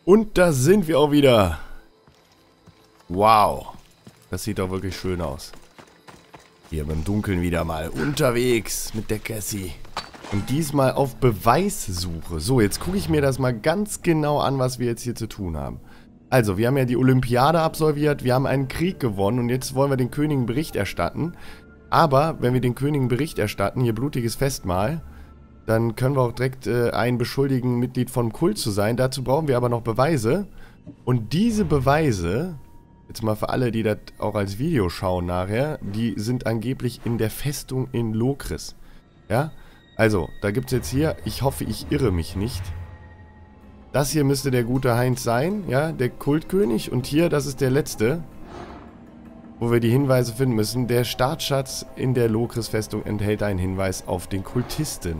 Und da sind wir auch wieder. Wow. Das sieht doch wirklich schön aus. Hier im Dunkeln wieder mal unterwegs mit der Cassie. Und diesmal auf Beweissuche. So, jetzt gucke ich mir das mal ganz genau an, was wir jetzt hier zu tun haben. Also, wir haben ja die Olympiade absolviert, wir haben einen Krieg gewonnen und jetzt wollen wir den Königen Bericht erstatten. Aber, wenn wir den Königen Bericht erstatten, hier blutiges Festmahl, dann können wir auch direkt einen beschuldigen, Mitglied vom Kult zu sein. Dazu brauchen wir aber noch Beweise. Und diese Beweise, jetzt mal für alle, die das auch als Video schauen nachher, die sind angeblich in der Festung in Lokris. Ja? Also, da gibt es jetzt hier, ich hoffe, ich irre mich nicht. Das hier müsste der gute Heinz sein, ja, der Kultkönig. Und hier, das ist der letzte, wo wir die Hinweise finden müssen. Der Startschatz in der Lokris-Festung enthält einen Hinweis auf den Kultisten.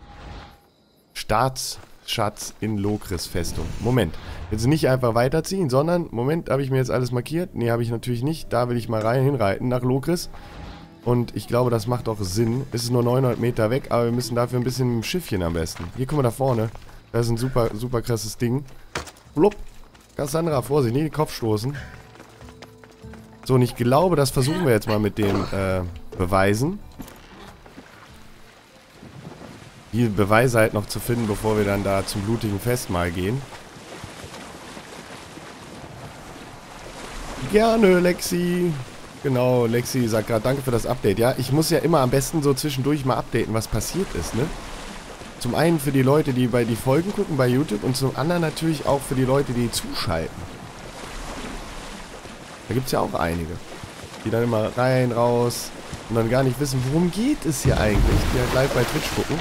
Staatsschatz in Lokris-Festung. Moment, jetzt nicht einfach weiterziehen, sondern, Moment, habe ich mir jetzt alles markiert? Nee, habe ich natürlich nicht. Da will ich mal hinreiten nach Lokris. Und ich glaube, das macht auch Sinn. Es ist nur 900 Meter weg, aber wir müssen dafür ein bisschen mit dem Schiffchen am besten. Hier, guck mal da vorne. Das ist ein super, super krasses Ding. Blub. Cassandra, Vorsicht, nicht den Kopf stoßen. So, und ich glaube, das versuchen wir jetzt mal mit den Beweisen. Die Beweise halt noch zu finden, bevor wir dann da zum blutigen Festmahl gehen. Gerne, Lexi. Genau, Lexi sagt gerade, danke für das Update. Ja, ich muss ja immer am besten so zwischendurch mal updaten, was passiert ist, ne? Zum einen für die Leute, die die Folgen gucken bei YouTube und zum anderen natürlich auch für die Leute, die zuschalten. Da gibt es ja auch einige, die dann immer rein, raus und dann gar nicht wissen, worum geht es hier eigentlich, die halt live bei Twitch gucken.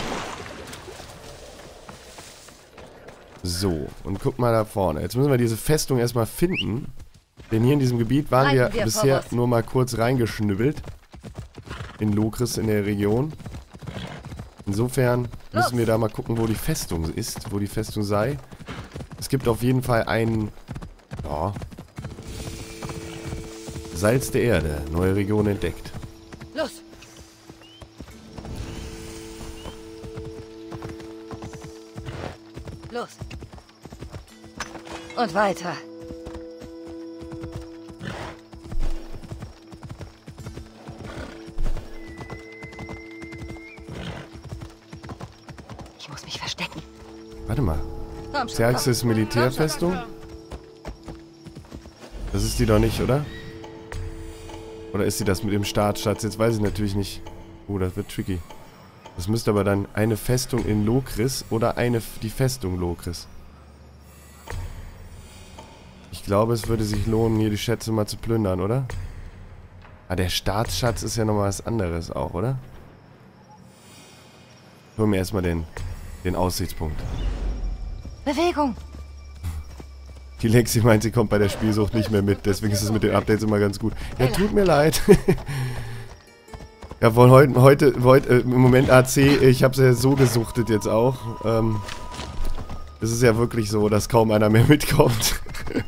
So, und guck mal da vorne. Jetzt müssen wir diese Festung erstmal finden. Denn hier in diesem Gebiet waren wir bisher nur mal kurz reingeschnibbelt. In Lokris in der Region. Insofern müssen wir da mal gucken, wo die Festung ist, wo die Festung sei. Es gibt auf jeden Fall einen... Ja, Salz der Erde. Neue Region entdeckt. Los! Los! Und weiter. Ich muss mich verstecken. Warte mal. Xerxes Militärfestung? Das ist die doch nicht, oder? Oder ist sie das mit dem Startschatz? Jetzt weiß ich natürlich nicht. Oh, das wird tricky. Das müsste aber dann eine Festung in Lokris oder die Festung Lokris. Ich glaube, es würde sich lohnen, hier die Schätze mal zu plündern, oder? Ah, der Staatsschatz ist ja nochmal was anderes auch, oder? Holen wir erstmal den Aussichtspunkt. Bewegung! Die Lexi meint, sie kommt bei der Spielsucht nicht mehr mit. Deswegen ist es mit den Updates immer ganz gut. Ja, tut mir leid. Ja, von heute im Moment AC, ich habe es ja so gesuchtet jetzt auch. Es ist ja wirklich so, dass kaum einer mehr mitkommt.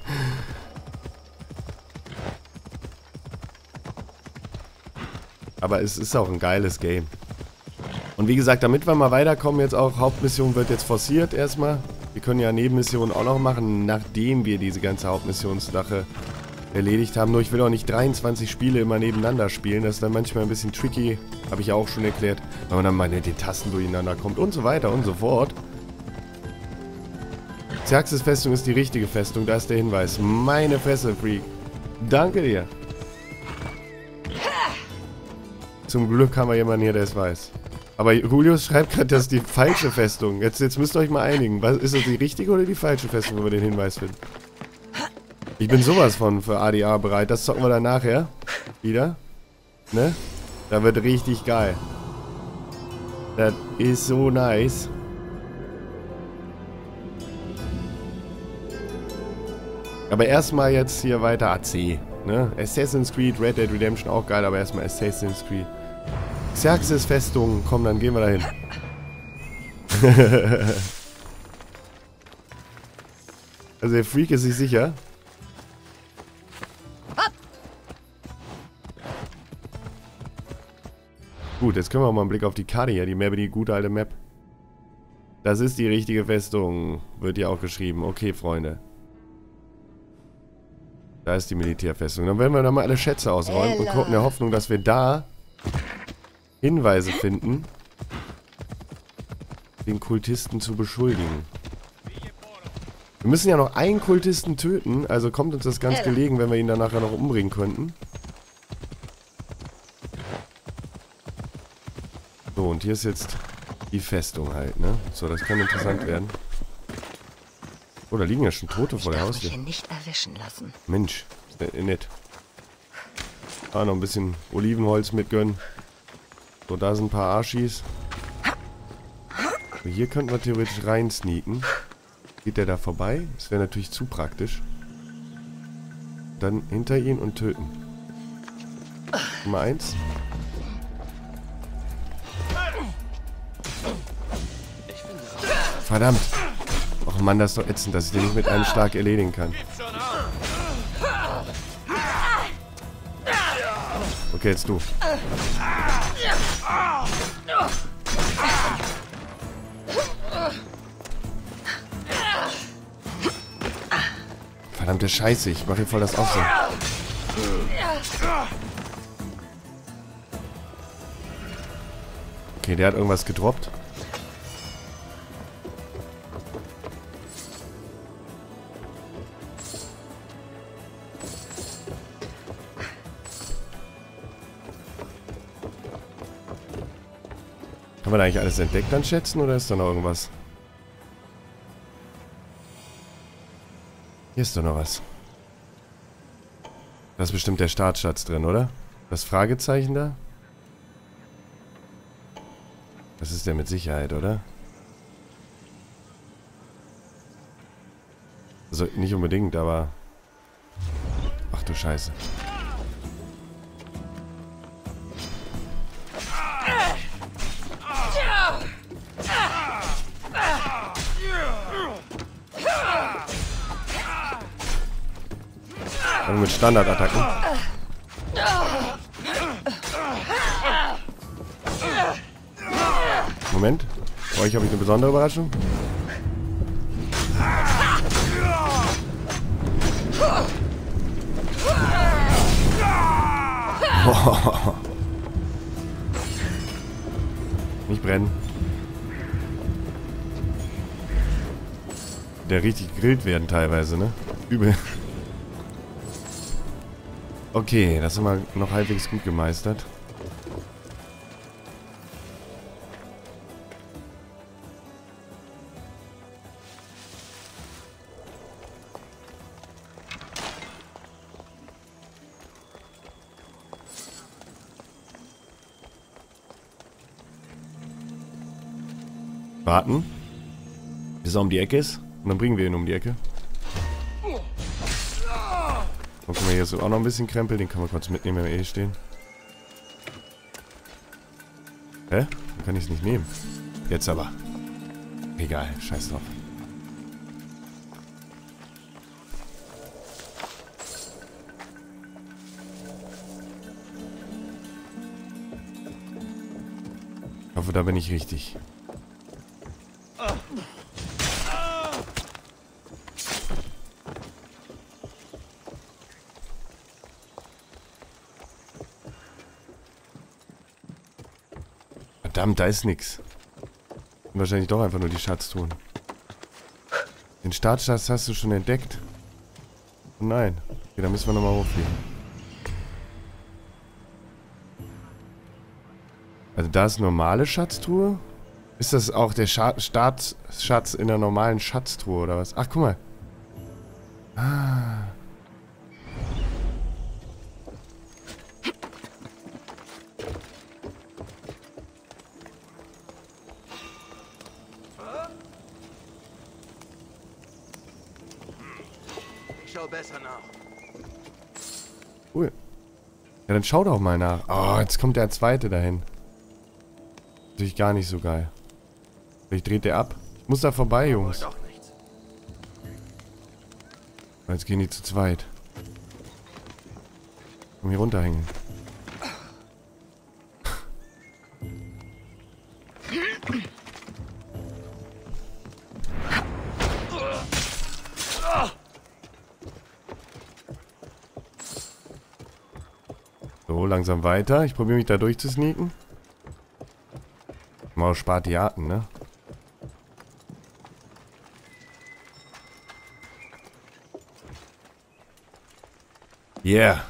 Aber es ist auch ein geiles Game. Und wie gesagt, damit wir mal weiterkommen, jetzt auch, Hauptmission wird jetzt forciert erstmal. Wir können ja Nebenmissionen auch noch machen, nachdem wir diese ganze Hauptmissionssache erledigt haben. Nur ich will auch nicht 23 Spiele immer nebeneinander spielen. Das ist dann manchmal ein bisschen tricky. Habe ich ja auch schon erklärt. Weil man dann mal mit den Tasten durcheinander kommt und so weiter und so fort. Xerxes Festung ist die richtige Festung. Da ist der Hinweis. Meine Fresse, Freak. Danke dir. Zum Glück haben wir jemanden hier, der es weiß. Aber Julius schreibt gerade, das ist die falsche Festung. Jetzt müsst ihr euch mal einigen. Ist das die richtige oder die falsche Festung, wo wir den Hinweis finden? Ich bin sowas von für ADA bereit. Das zocken wir dann nachher. Wieder. Ne? Da wird richtig geil. Das ist so nice. Aber erstmal jetzt hier weiter AC. Ne? Assassin's Creed, Red Dead Redemption auch geil, aber erstmal Assassin's Creed. Xerxes Festung, komm, dann gehen wir dahin. Also der Freak ist sich sicher. Gut, jetzt können wir auch mal einen Blick auf die Karte hier, die Map, die gute alte Map. Das ist die richtige Festung, wird ja auch geschrieben. Okay, Freunde. Da ist die Militärfestung. Dann werden wir da mal alle Schätze ausräumen und gucken in der Hoffnung, dass wir da Hinweise finden, den Kultisten zu beschuldigen. Wir müssen ja noch einen Kultisten töten, also kommt uns das ganz gelegen, wenn wir ihn dann nachher noch umbringen könnten. So, und hier ist jetzt die Festung halt, ne? So, das kann interessant werden. Oh, da liegen ja schon Tote vor der Haustür. Ich darf mich hier nicht erwischen lassen. Mensch, ist nett. Ah, noch ein bisschen Olivenholz mitgönnen. So, da sind ein paar Arschis. So, hier könnten wir theoretisch rein sneaken. Geht der da vorbei? Das wäre natürlich zu praktisch. Dann hinter ihn und töten. Nummer 1. Verdammt. Och Mann, das ist doch ätzend, dass ich den nicht mit einem Schlag erledigen kann. Okay, jetzt du. Verdammte Scheiße, ich mache hier voll das Aufsehen. Okay, der hat irgendwas gedroppt. Haben wir da eigentlich alles entdeckt an Schätzen oder ist da noch irgendwas? Hier ist doch noch was. Da ist bestimmt der Startschatz drin, oder? Das Fragezeichen da? Das ist der mit Sicherheit, oder? Also nicht unbedingt, aber... Ach du Scheiße. Und mit Standardattacken. Moment. Für euch habe ich eine besondere Überraschung. Nicht brennen. Der richtig gegrillt werden teilweise, ne? Übel. Okay, das haben wir noch halbwegs gut gemeistert. Warten, bis er um die Ecke ist. Und dann bringen wir ihn um die Ecke. Dann können wir hier so auch noch ein bisschen Krempel. Den kann man kurz mitnehmen, wenn wir eh stehen. Hä? Dann kann ich es nicht nehmen. Jetzt aber. Egal, scheiß drauf. Ich hoffe, da bin ich richtig. Verdammt, da ist nix. Wahrscheinlich doch einfach nur die Schatztruhen. Den Startschatz hast du schon entdeckt? Oh nein. Okay, dann müssen wir nochmal hochfliegen. Also da ist normale Schatztruhe. Ist das auch der Startschatz in der normalen Schatztruhe oder was? Ach, guck mal. Ah. Schau besser nach. Cool. Ja, dann schau doch mal nach. Oh, jetzt kommt der zweite dahin. Natürlich gar nicht so geil. Vielleicht dreht der ab. Ich muss da vorbei, Jungs. Doch nichts. Jetzt gehen die zu zweit. Komm hier runterhängen. So, langsam weiter. Ich probiere mich da durchzusneaken. Mal Spartiaten, ne? Yeah.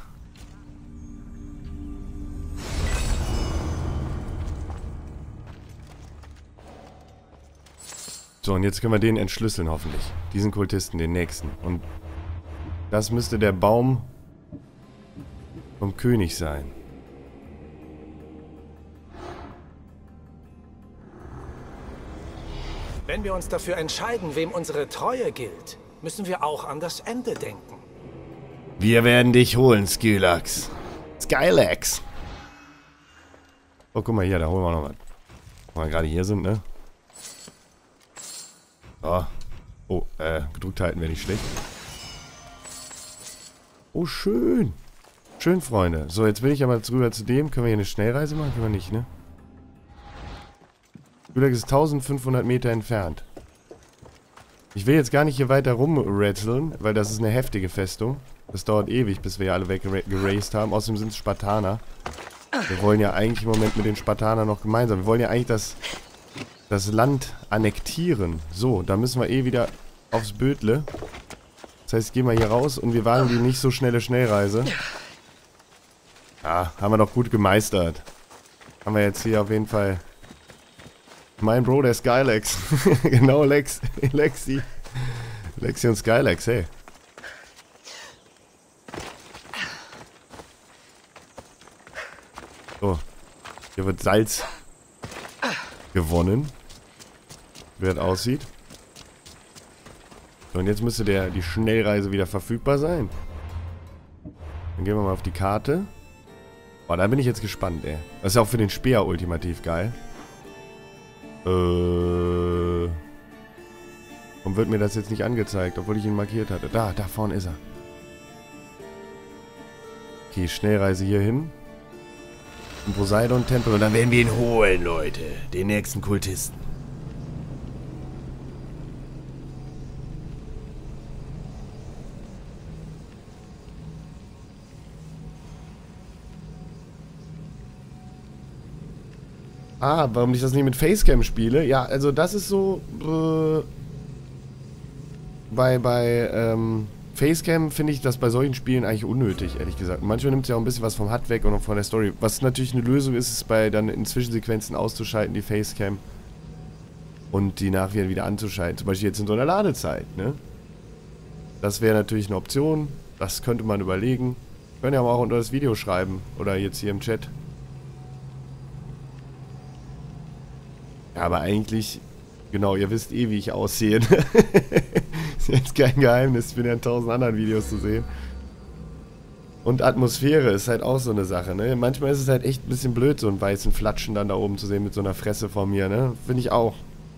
So, und jetzt können wir den entschlüsseln, hoffentlich. Diesen Kultisten, den nächsten. Und das müsste der Baum vom König sein. Wenn wir uns dafür entscheiden, wem unsere Treue gilt, müssen wir auch an das Ende denken. Wir werden dich holen, Skylax. Skylax. Oh, guck mal hier, da holen wir noch was. Wo wir gerade hier sind, ne? Oh. Oh, gedrückt halten wäre nicht schlecht. Oh, schön. Schön, Freunde. So, jetzt will ich aber rüber zu dem. Können wir hier eine Schnellreise machen? Können wir nicht, ne? Skylax ist 1500 Meter entfernt. Ich will jetzt gar nicht hier weiter rumrätseln, weil das ist eine heftige Festung. Das dauert ewig, bis wir hier alle weggeraced haben. Außerdem sind es Spartaner. Wir wollen ja eigentlich im Moment mit den Spartanern noch gemeinsam. Wir wollen ja eigentlich das Land annektieren. So, da müssen wir eh wieder aufs Bödle. Das heißt, gehen wir hier raus und wir wagen die nicht so schnelle Schnellreise. Ja, haben wir doch gut gemeistert. Haben wir jetzt hier auf jeden Fall... Mein Bro, der Skylax. Genau, Lexi und Skylax, hey. So. Hier wird Salz gewonnen. Wie das aussieht. So, und jetzt müsste die Schnellreise wieder verfügbar sein. Dann gehen wir mal auf die Karte. Boah, da bin ich jetzt gespannt, ey. Das ist ja auch für den Speer ultimativ geil. Warum wird mir das jetzt nicht angezeigt, obwohl ich ihn markiert hatte? Da vorne ist er. Okay, Schnellreise hier hin. Zum Poseidon-Tempel und dann werden wir ihn holen, Leute. Den nächsten Kultisten. Ah, warum ich das nicht mit Facecam spiele? Ja, also das ist so... bei Facecam finde ich das bei solchen Spielen eigentlich unnötig, ehrlich gesagt. Manchmal nimmt es ja auch ein bisschen was vom HUD weg und auch von der Story. Was natürlich eine Lösung ist, ist bei dann in Zwischensequenzen auszuschalten, die Facecam. Und die nachher wieder anzuschalten. Zum Beispiel jetzt in so einer Ladezeit, ne? Das wäre natürlich eine Option. Das könnte man überlegen. Können ja aber auch unter das Video schreiben. Oder jetzt hier im Chat. Ja, aber eigentlich, genau, ihr wisst eh, wie ich aussehe. Ist jetzt kein Geheimnis, ich bin ja in 1000 anderen Videos zu sehen. Und Atmosphäre ist halt auch so eine Sache, ne? Manchmal ist es halt echt ein bisschen blöd, so einen weißen Flatschen dann da oben zu sehen mit so einer Fresse vor mir, ne? Finde ich auch.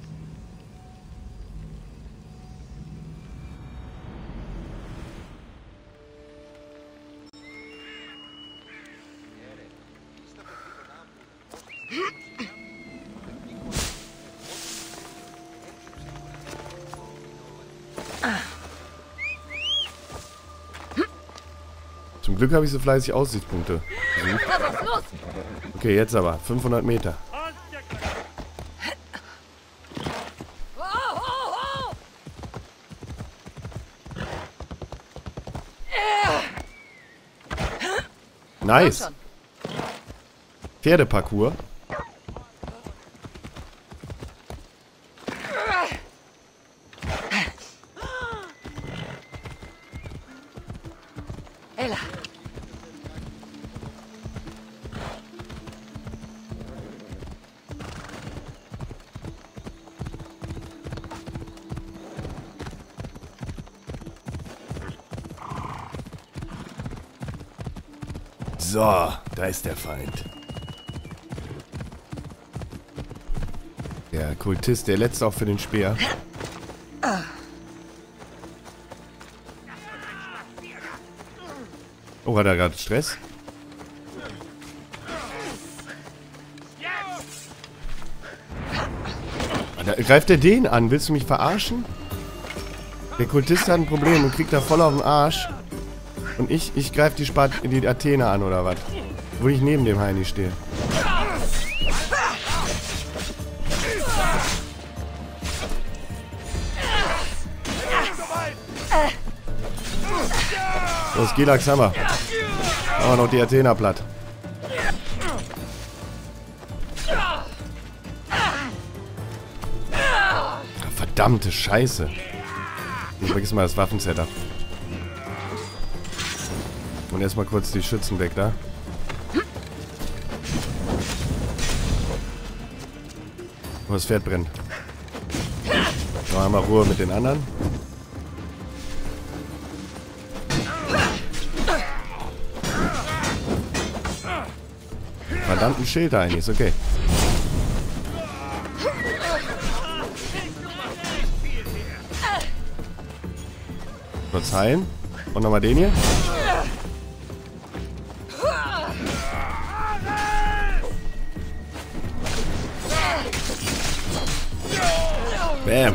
Zum Glück habe ich so fleißig Aussichtspunkte gesucht. Okay, jetzt aber. 500 Meter. Nice. Pferdeparcours. Ella. So, da ist der Feind. Der Kultist, der letzte auch für den Speer. Oh, hat er gerade Stress? Greift er den an? Willst du mich verarschen? Der Kultist hat ein Problem und kriegt da voll auf den Arsch. Und ich greife die Athener an, oder was? Wo ich neben dem Heini stehe. Los, Gilax haben wir. Haben wir noch die Athena platt. Verdammte Scheiße. Ich vergiss mal das Waffensetup. Und erstmal kurz die Schützen weg da. Oh, das Pferd brennt. So, haben wir Ruhe mit den anderen. Verdammten Schild da eigentlich, ist okay. Kurz heilen. Und nochmal den hier. Bam.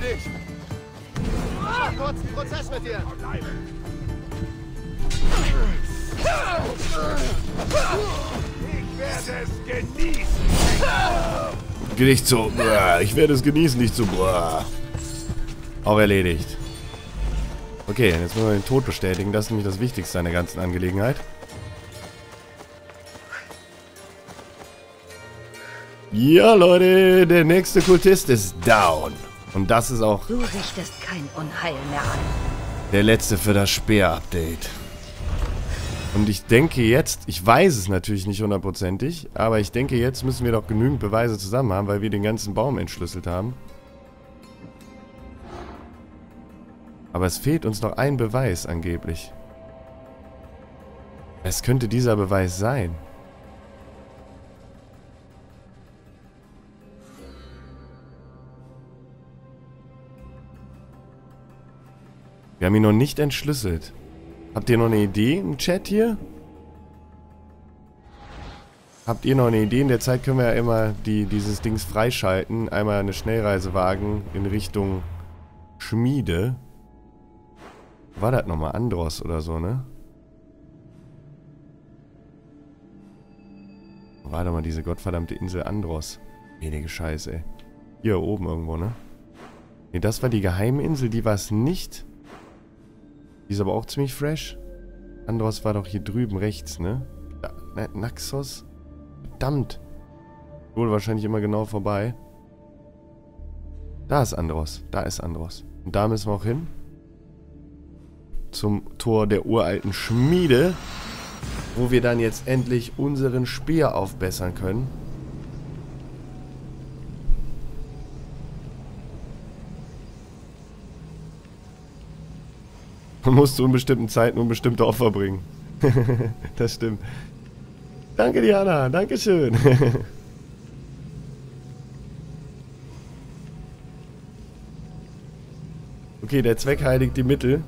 Kurzen Prozess mit dir. Ich werde es genießen. Nicht so. Ich werde es genießen, nicht so. Auch erledigt. Okay, jetzt müssen wir den Tod bestätigen. Das ist nämlich das Wichtigste an der ganzen Angelegenheit. Ja, Leute, der nächste Kultist ist down. Und das ist auch Du richtest kein Unheil mehr an. der letzte für das Speer-Update. Und ich denke jetzt, ich weiß es natürlich nicht hundertprozentig, aber ich denke jetzt müssen wir doch genügend Beweise zusammen haben, weil wir den ganzen Baum entschlüsselt haben. Aber es fehlt uns noch ein Beweis angeblich. Es könnte dieser Beweis sein. Wir haben ihn noch nicht entschlüsselt. Habt ihr noch eine Idee im Chat hier? Habt ihr noch eine Idee? In der Zeit können wir ja immer dieses Dings freischalten. Einmal eine Schnellreise wagen in Richtung Schmiede. War das nochmal Andros oder so, ne? War da mal diese gottverdammte Insel Andros. Wenige Scheiße, ey. Hier oben irgendwo, ne? Ne, das war die Geheiminsel, die war es nicht. Die ist aber auch ziemlich fresh. Andros war doch hier drüben rechts, ne? Naxos? Verdammt. Wurde wahrscheinlich immer genau vorbei. Da ist Andros. Da ist Andros. Und da müssen wir auch hin. Zum Tor der uralten Schmiede. Wo wir dann jetzt endlich unseren Speer aufbessern können. Man muss zu unbestimmten Zeiten unbestimmte Opfer bringen. Das stimmt. Danke, Diana. Dankeschön. Okay, der Zweck heiligt die Mittel.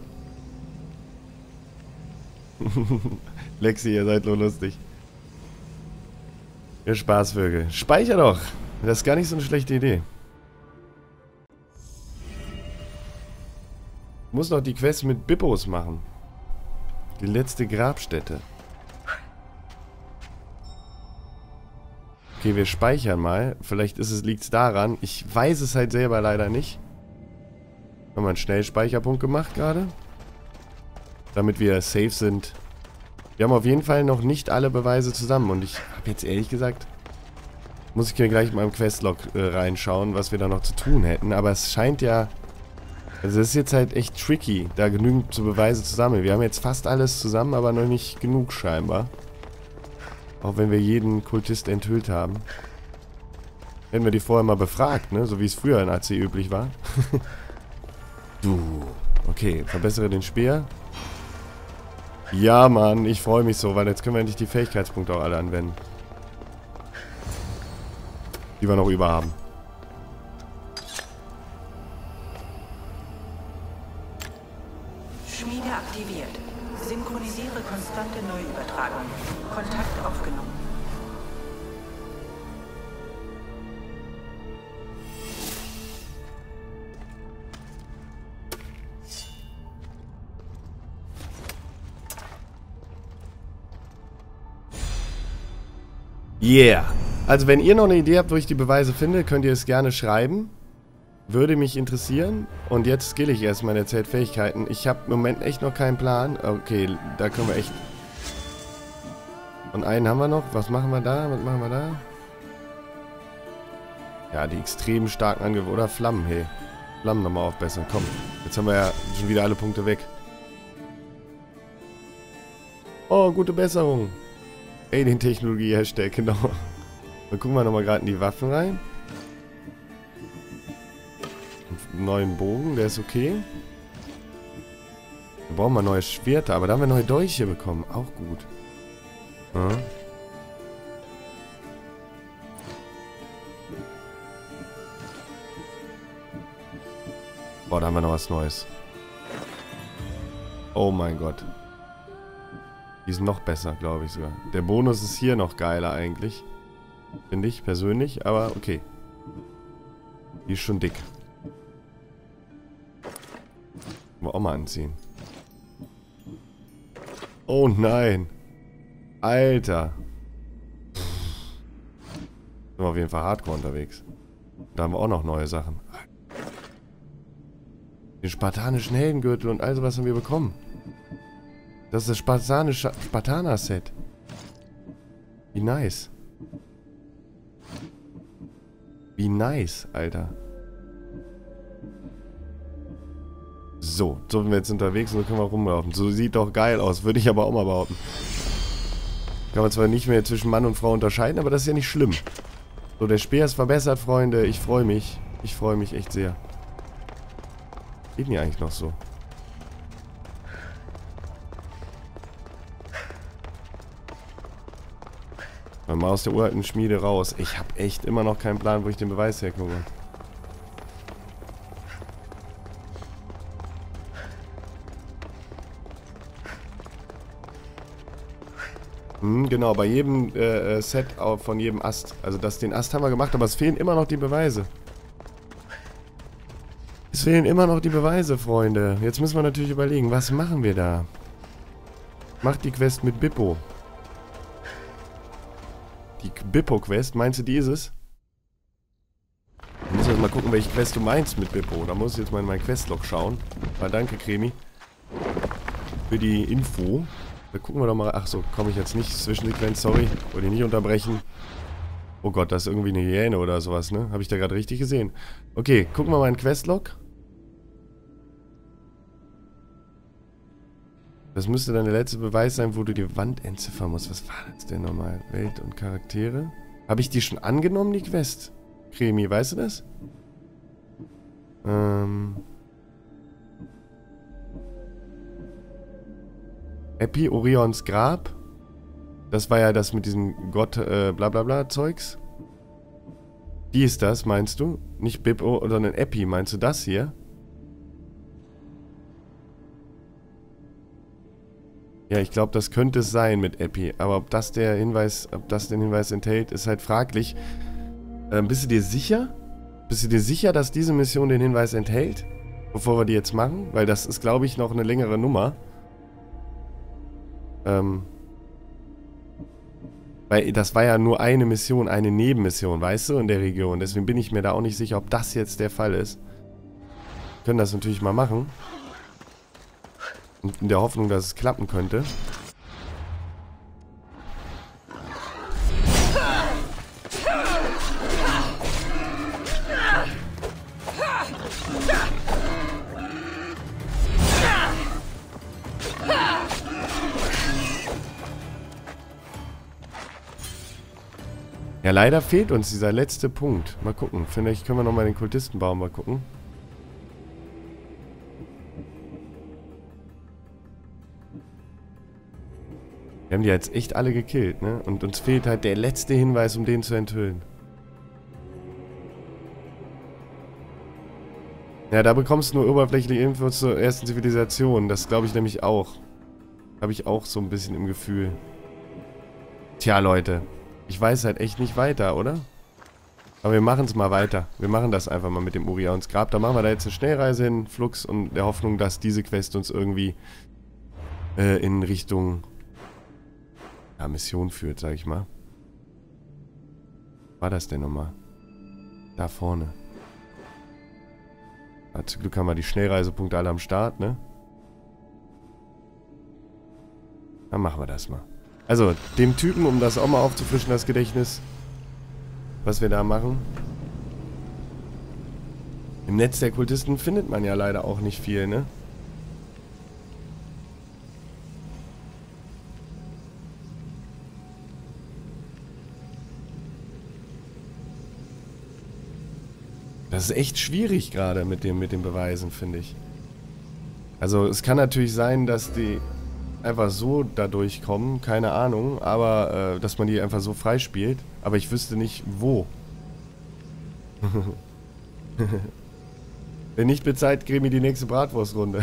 Lexi, ihr seid nur lustig. Ihr Spaßvögel. Speicher doch. Das ist gar nicht so eine schlechte Idee. Ich muss noch die Quest mit Bippos machen. Die letzte Grabstätte. Okay, wir speichern mal. Vielleicht liegt es daran. Ich weiß es halt selber leider nicht. Haben wir einen Schnellspeicherpunkt gemacht gerade. Damit wir safe sind. Wir haben auf jeden Fall noch nicht alle Beweise zusammen. Und ich habe jetzt ehrlich gesagt, muss ich mir gleich mal im Questlog reinschauen, was wir da noch zu tun hätten. Aber es scheint ja... Also es ist jetzt halt echt tricky, da genügend Beweise zu sammeln. Wir haben jetzt fast alles zusammen, aber noch nicht genug scheinbar. Auch wenn wir jeden Kultist enthüllt haben. Hätten wir die vorher mal befragt, ne? So wie es früher in AC üblich war. Du. Okay, verbessere den Speer. Ja, Mann, ich freue mich so, weil jetzt können wir endlich die Fähigkeitspunkte auch alle anwenden. Die wir noch über haben. Schmiede aktiviert. Synchronisiere konstante Neuübertragung. Kontakt aufgenommen. Yeah. Also wenn ihr noch eine Idee habt, wo ich die Beweise finde, könnt ihr es gerne schreiben. Würde mich interessieren. Und jetzt skill ich erst meine Zeltfähigkeiten. Ich habe im Moment echt noch keinen Plan. Okay, da können wir echt... Und einen haben wir noch. Was machen wir da? Was machen wir da? Ja, die extrem starken Angriffe. Oder Flammen, hey. Flammen nochmal aufbessern. Komm. Jetzt haben wir ja schon wieder alle Punkte weg. Oh, gute Besserung. Alien-Technologie, Hashtag, genau. Dann gucken wir nochmal gerade in die Waffen rein. Einen neuen Bogen, der ist okay. Wir brauchen mal neue Schwerter, aber da haben wir neue Dolche bekommen. Auch gut. Ja. Boah, da haben wir noch was Neues. Oh mein Gott. Die ist noch besser, glaube ich sogar. Der Bonus ist hier noch geiler eigentlich. Finde ich persönlich, aber okay. Die ist schon dick. Wollen wir auch mal anziehen. Oh nein. Alter. Sind wir auf jeden Fall hardcore unterwegs. Da haben wir auch noch neue Sachen. Den spartanischen Heldengürtel und all sowas haben wir bekommen. Das ist das Spartaner-Set. Wie nice. Wie nice, Alter. So sind wir jetzt unterwegs und so können wir rumlaufen. So sieht doch geil aus, würde ich aber auch mal behaupten. Kann man zwar nicht mehr zwischen Mann und Frau unterscheiden, aber das ist ja nicht schlimm. So, der Speer ist verbessert, Freunde. Ich freue mich. Ich freue mich echt sehr. Geht denn hier eigentlich noch so? Mal aus der uralten Schmiede raus. Ich habe echt immer noch keinen Plan, wo ich den Beweis herkomme. Genau, bei jedem Set von jedem Ast. Also den Ast haben wir gemacht, aber es fehlen immer noch die Beweise. Es fehlen immer noch die Beweise, Freunde. Jetzt müssen wir natürlich überlegen, was machen wir da? Macht die Quest mit Bippo. Die Bippo-Quest, meinst du, die ist es? Ich muss jetzt mal gucken, welche Quest du meinst mit Bippo. Da muss ich jetzt mal in mein Questlog schauen. Mal danke, Cremi. Für die Info. Da gucken wir doch mal. Ach so, komme ich jetzt nicht. Zwischensequenz, sorry. Wollte ich nicht unterbrechen. Oh Gott, das ist irgendwie eine Hyäne oder sowas, ne? Habe ich da gerade richtig gesehen. Okay, gucken wir mal in Questlog. Das müsste dann der letzte Beweis sein, wo du die Wand entziffern musst. Was war das denn nochmal? Welt und Charaktere? Habe ich die schon angenommen, die Quest? Cremi, weißt du das? Epi, Orions Grab. Das war ja das mit diesem Gott, blablabla Zeugs. Die ist das, meinst du? Nicht Bippo, sondern Epi, meinst du das hier? Ja, ich glaube, das könnte es sein mit Epi. Aber ob das den Hinweis enthält, ist halt fraglich. Bist du dir sicher? Bist du dir sicher, dass diese Mission den Hinweis enthält? Bevor wir die jetzt machen? Weil das ist, glaube ich, noch eine längere Nummer. Weil das war ja nur eine Mission, eine Nebenmission, weißt du, in der Region. Deswegen bin ich mir da auch nicht sicher, ob das jetzt der Fall ist. Wir können das natürlich mal machen. Und in der Hoffnung, dass es klappen könnte. Ja, leider fehlt uns dieser letzte Punkt. Mal gucken. Vielleicht können wir nochmal den Kultistenbaum mal gucken. Wir haben die jetzt echt alle gekillt, ne? Und uns fehlt halt der letzte Hinweis, um den zu enthüllen. Ja, da bekommst du nur oberflächliche Infos zur ersten Zivilisation. Das glaube ich nämlich auch. Habe ich auch so ein bisschen im Gefühl. Tja, Leute. Ich weiß halt echt nicht weiter, oder? Aber wir machen es mal weiter. Wir machen das einfach mal mit dem Orions Grab. Da machen wir da jetzt eine Schnellreise hin, Flux, und der Hoffnung, dass diese Quest uns irgendwie in Richtung Mission führt, sag ich mal. War das denn nochmal? Da vorne. Ja, zum Glück haben wir die Schnellreisepunkte alle am Start, ne? Dann machen wir das mal. Also, dem Typen, um das auch mal aufzufrischen, das Gedächtnis, was wir da machen. Im Netz der Kultisten findet man ja leider auch nicht viel, ne? Das ist echt schwierig gerade mit den Beweisen, finde ich. Also es kann natürlich sein, dass die einfach so da durchkommen, keine Ahnung, aber dass man die einfach so freispielt. Aber ich wüsste nicht, wo. Wenn nicht bezahlt, kriegen wir die nächste Bratwurstrunde.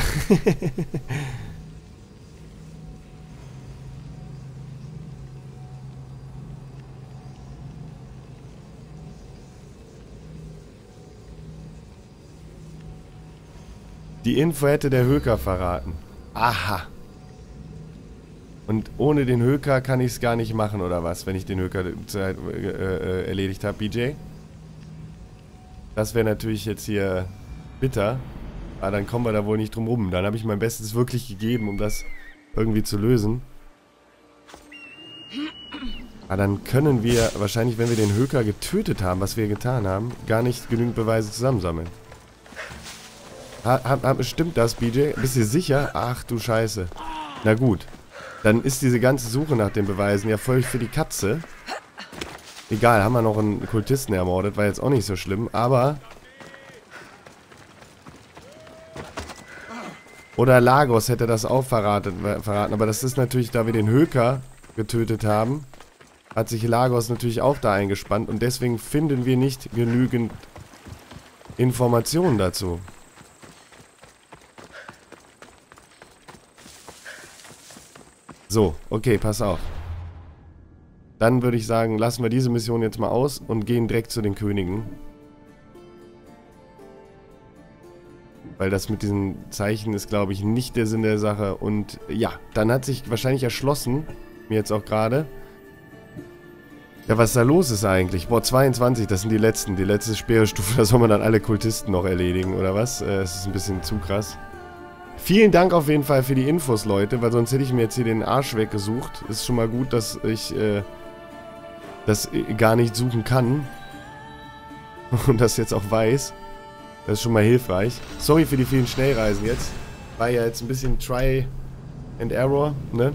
Die Info hätte der Höker verraten. Aha. Und ohne den Höker kann ich es gar nicht machen, oder was? Wenn ich den Höker erledigt habe, BJ? Das wäre natürlich jetzt hier bitter. Aber dann kommen wir da wohl nicht drum rum. Dann habe ich mein Bestes wirklich gegeben, um das irgendwie zu lösen. Aber dann können wir wahrscheinlich, wenn wir den Höker getötet haben, was wir getan haben, gar nicht genügend Beweise zusammensammeln. Stimmt das, BJ? Bist du sicher? Ach du Scheiße. Na gut. Dann ist diese ganze Suche nach den Beweisen ja völlig für die Katze. Egal, haben wir noch einen Kultisten ermordet. War jetzt auch nicht so schlimm, aber... Oder Lagos hätte das auch verraten. Aber das ist natürlich, da wir den Höker getötet haben, hat sich Lagos natürlich auch da eingespannt. Und deswegen finden wir nicht genügend Informationen dazu. So, okay, pass auf. Dann würde ich sagen, lassen wir diese Mission jetzt mal aus und gehen direkt zu den Königen. Weil das mit diesen Zeichen ist, glaube ich, nicht der Sinn der Sache. Und ja, dann hat sich wahrscheinlich erschlossen, mir jetzt auch gerade, ja, was da los ist eigentlich. Boah, 22, das sind die letzte Speerstufe, da soll man dann alle Kultisten noch erledigen, oder was? Es ist ein bisschen zu krass. Vielen Dank auf jeden Fall für die Infos, Leute, weil sonst hätte ich mir jetzt hier den Arsch weggesucht. Ist schon mal gut, dass ich das gar nicht suchen kann. Und das jetzt auch weiß. Das ist schon mal hilfreich. Sorry für die vielen Schnellreisen jetzt. War ja jetzt ein bisschen Try and Error, ne?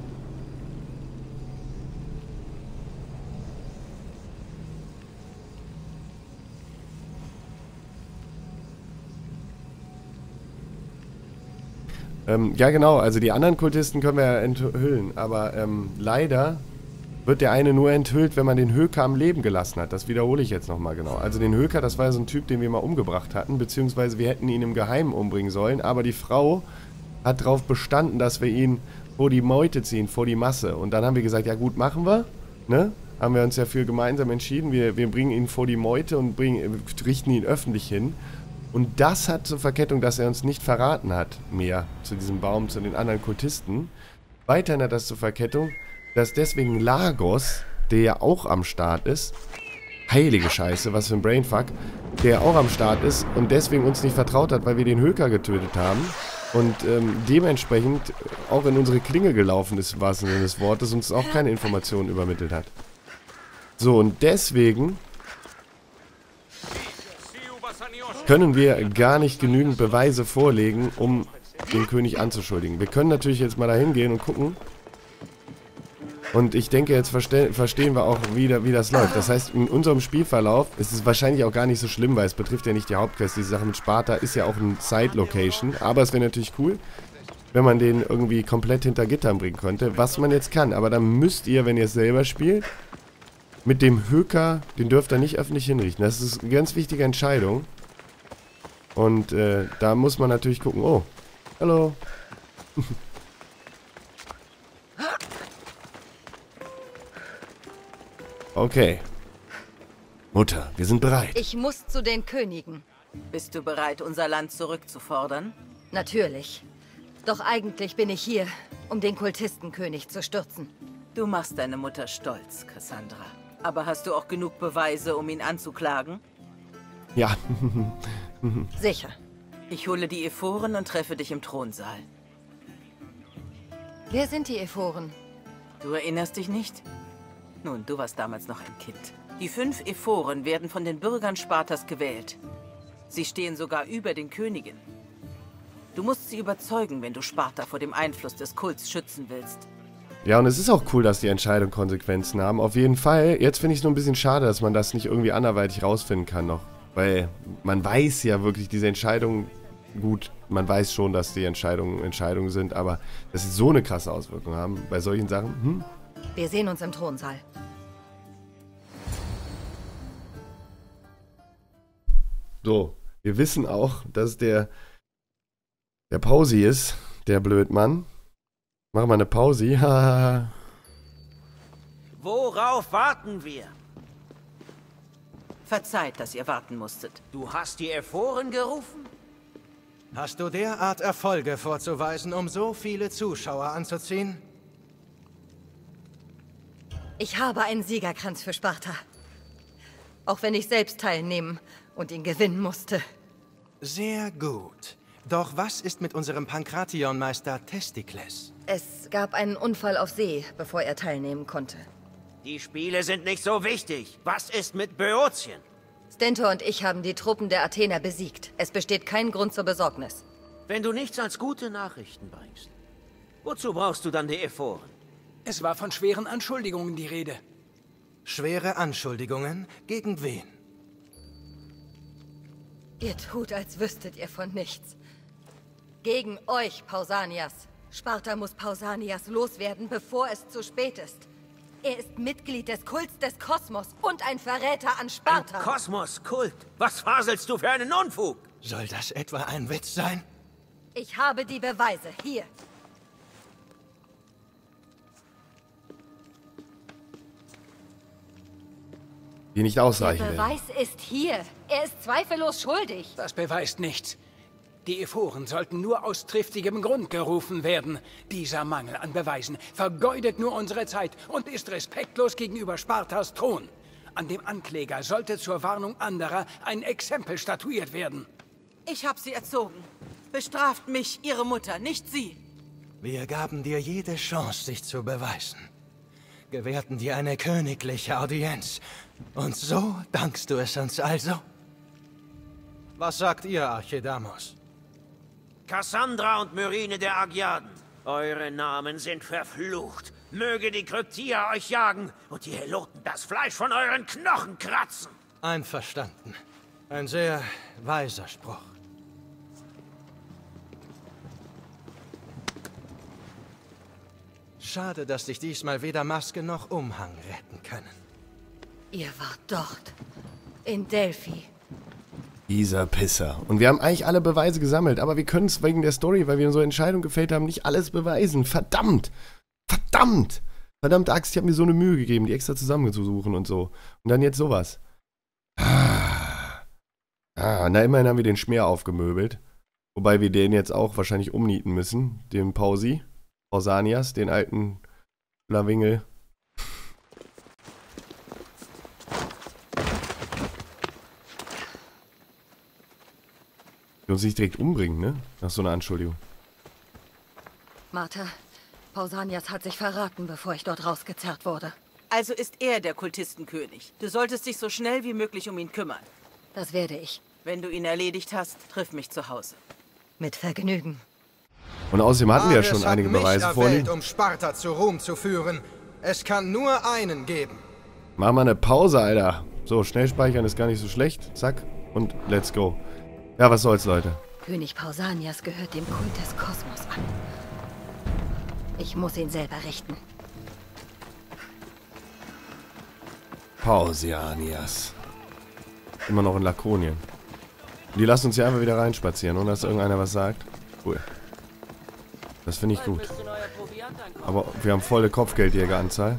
Ja genau, also die anderen Kultisten können wir ja enthüllen, aber leider wird der eine nur enthüllt, wenn man den Höker am Leben gelassen hat. Das wiederhole ich jetzt nochmal genau. Also den Höker, das war ja so ein Typ, den wir mal umgebracht hatten, beziehungsweise wir hätten ihn im Geheimen umbringen sollen, aber die Frau hat darauf bestanden, dass wir ihn vor die Meute ziehen, vor die Masse. Und dann haben wir gesagt, ja gut, machen wir, ne? Haben wir uns ja für gemeinsam entschieden, wir bringen ihn vor die Meute und richten ihn öffentlich hin. Und das hat zur Verkettung, dass er uns nicht verraten hat, mehr zu diesem Baum, zu den anderen Kultisten. Weiterhin hat das zur Verkettung, dass deswegen Lagos, der ja auch am Start ist, heilige Scheiße, was für ein Brainfuck, der auch am Start ist und deswegen uns nicht vertraut hat, weil wir den Höker getötet haben und dementsprechend auch in unsere Klinge gelaufen ist, im wahrsten Sinne des Wortes, uns auch keine Informationen übermittelt hat. So, und deswegen können wir gar nicht genügend Beweise vorlegen, um den König anzuschuldigen. Wir können natürlich jetzt mal da hingehen und gucken. Und ich denke, jetzt verstehen wir auch, wie das läuft. Das heißt, in unserem Spielverlauf ist es wahrscheinlich auch gar nicht so schlimm, weil es betrifft ja nicht die Hauptquest. Diese Sache mit Sparta ist ja auch ein Side-Location. Aber es wäre natürlich cool, wenn man den irgendwie komplett hinter Gittern bringen könnte. Was man jetzt kann. Aber dann müsst ihr, wenn ihr es selber spielt, mit dem Höker, den dürft ihr nicht öffentlich hinrichten. Das ist eine ganz wichtige Entscheidung. Und da muss man natürlich gucken. Oh, hallo. Okay. Mutter, wir sind bereit. Ich muss zu den Königen. Bist du bereit, unser Land zurückzufordern? Natürlich. Doch eigentlich bin ich hier, um den Kultistenkönig zu stürzen. Du machst deine Mutter stolz, Cassandra. Aber hast du auch genug Beweise, um ihn anzuklagen? Ja. Sicher. Ich hole die Ephoren und treffe dich im Thronsaal. Wer sind die Ephoren? Du erinnerst dich nicht? Nun, du warst damals noch ein Kind. Die 5 Ephoren werden von den Bürgern Spartas gewählt. Sie stehen sogar über den Königen. Du musst sie überzeugen, wenn du Sparta vor dem Einfluss des Kults schützen willst. Ja, und es ist auch cool, dass die Entscheidungen Konsequenzen haben. Auf jeden Fall. Jetzt finde ich es nur ein bisschen schade, dass man das nicht irgendwie anderweitig rausfinden kann noch. Weil man weiß ja wirklich, diese Entscheidungen, gut, man weiß schon, dass die Entscheidungen sind, aber dass sie so eine krasse Auswirkung haben bei solchen Sachen. Wir sehen uns im Thronsaal. So, wir wissen auch, dass der Pausi ist, der Blödmann. Machen wir eine Pausi. Haha. Worauf warten wir? Verzeiht, dass ihr warten musstet. Du hast die Ephoren gerufen? Hast du derart Erfolge vorzuweisen, um so viele Zuschauer anzuziehen? Ich habe einen Siegerkranz für Sparta. Auch wenn ich selbst teilnehmen und ihn gewinnen musste. Sehr gut. Doch was ist mit unserem Pankration-Meister Testikles? Es gab einen Unfall auf See, bevor er teilnehmen konnte. Die Spiele sind nicht so wichtig. Was ist mit Böotien? Stentor und ich haben die Truppen der Athener besiegt. Es besteht kein Grund zur Besorgnis. Wenn du nichts als gute Nachrichten bringst, wozu brauchst du dann die Ephoren? Es war von schweren Anschuldigungen die Rede. Schwere Anschuldigungen? Gegen wen? Ihr tut, als wüsstet ihr von nichts. Gegen euch, Pausanias. Sparta muss Pausanias loswerden, bevor es zu spät ist. Er ist Mitglied des Kults des Kosmos und ein Verräter an Sparta. Ein Kosmos-Kult? Was faselst du für einen Unfug? Soll das etwa ein Witz sein? Ich habe die Beweise. Hier. Die nicht Der ausreichen werden. Beweis ist hier. Er ist zweifellos schuldig. Das beweist nichts. Die Ephoren sollten nur aus triftigem Grund gerufen werden. Dieser Mangel an Beweisen vergeudet nur unsere Zeit und ist respektlos gegenüber Spartas Thron. An dem Ankläger sollte zur Warnung anderer ein Exempel statuiert werden. Ich habe sie erzogen. Bestraft mich, ihre Mutter, nicht sie. Wir gaben dir jede Chance, sich zu beweisen. Gewährten dir eine königliche Audienz. Und so dankst du es uns also? Was sagt ihr, Archidamos? Kassandra und Myrine der Agiaden. Eure Namen sind verflucht. Möge die Kryptia euch jagen und die Heloten das Fleisch von euren Knochen kratzen. Einverstanden. Ein sehr weiser Spruch. Schade, dass dich diesmal weder Maske noch Umhang retten können. Ihr wart dort. In Delphi. Dieser Pisser. Und wir haben eigentlich alle Beweise gesammelt, aber wir können es wegen der Story, weil wir unsere Entscheidung gefällt haben, nicht alles beweisen. Verdammt! Verdammt! Verdammte Axt, ich habe mir so eine Mühe gegeben, die extra zusammenzusuchen und so. Und dann jetzt sowas. Na, immerhin haben wir den Schmäh aufgemöbelt. Wobei wir den jetzt auch wahrscheinlich umnieten müssen. Den Pausi. Pausanias, den alten Lawingel. Die uns nicht direkt umbringen, ne? Nach so einer Anschuldigung. Martha, Pausanias hat sich verraten, bevor ich dort rausgezerrt wurde. Also ist er der Kultistenkönig. Du solltest dich so schnell wie möglich um ihn kümmern. Das werde ich. Wenn du ihn erledigt hast, triff mich zu Hause. Mit Vergnügen. Und außerdem hatten wir ja Ares schon hat einige mich Beweise erwählt, vorliegen. um Sparta zu Ruhm zu führen. Es kann nur einen geben. Machen wir eine Pause, Alter. So, schnell speichern ist gar nicht so schlecht. Zack. Und let's go. Ja, was soll's, Leute. König Pausanias gehört dem Kult des Kosmos an. Ich muss ihn selber richten. Pausanias. Immer noch in Lakonien. Die lassen uns hier einfach wieder reinspazieren, ohne dass irgendeiner was sagt. Cool. Das finde ich gut. Aber wir haben volle Kopfgeldjägeranzahl.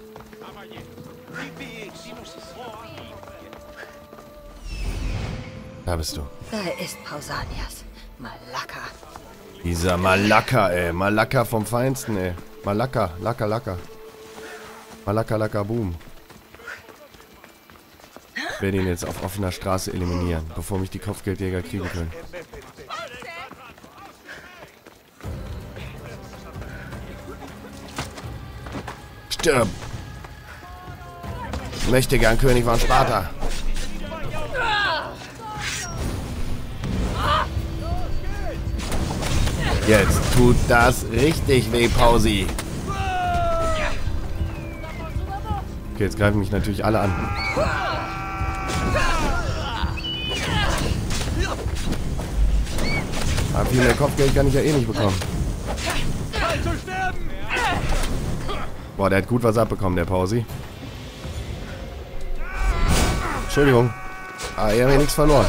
Da bist du. Da ist Pausanias. Malaka. Dieser Malaka, ey. Malaka vom Feinsten, ey. Malaka, Laka, Laka. Malaka, Laka, Boom. Ich werde ihn jetzt auf offener Straße eliminieren, bevor mich die Kopfgeldjäger kriegen können. Stirb! Mächtiger König von Sparta. Jetzt tut das richtig weh, Pausi. Okay, jetzt greifen mich natürlich alle an. Aber viel mehr Kopfgeld kann ich ja eh nicht bekommen. Boah, der hat gut was abbekommen, der Pausi. Entschuldigung. Aber er hat mir nichts verloren.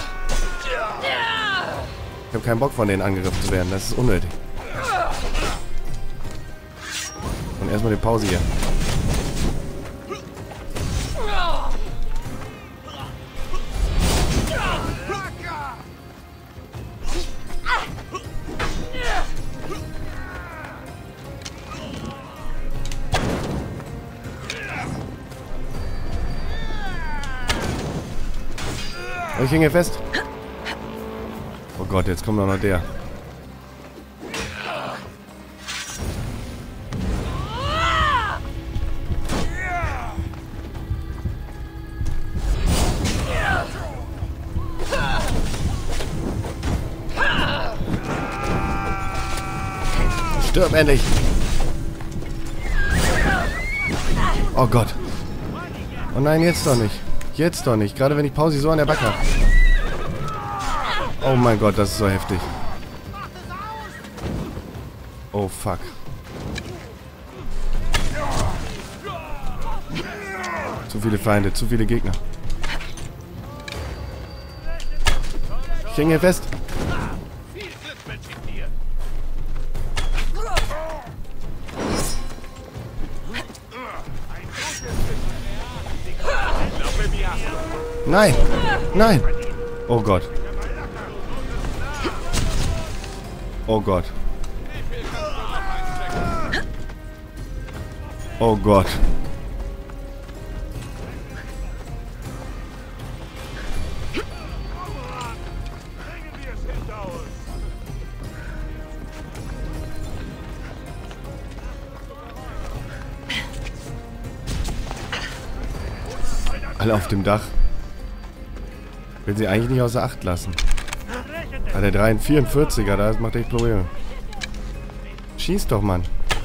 Ich habe keinen Bock, von denen angegriffen zu werden. Das ist unnötig. Und erstmal den Pause hier. Ich hänge fest. Oh Gott, jetzt kommt noch der. Stirb endlich! Oh Gott. Oh nein, jetzt doch nicht. Jetzt doch nicht. Gerade wenn ich Pausi so an der Backe habe. Oh mein Gott, das ist so heftig. Oh fuck. Zu viele Feinde, zu viele Gegner. Ich hänge hier fest. Nein! Nein! Oh Gott. Oh Gott. Oh Gott. Alle auf dem Dach. Will sie eigentlich nicht außer Acht lassen. Ah, der 44er, das macht echt Probleme. Schieß doch, Mann.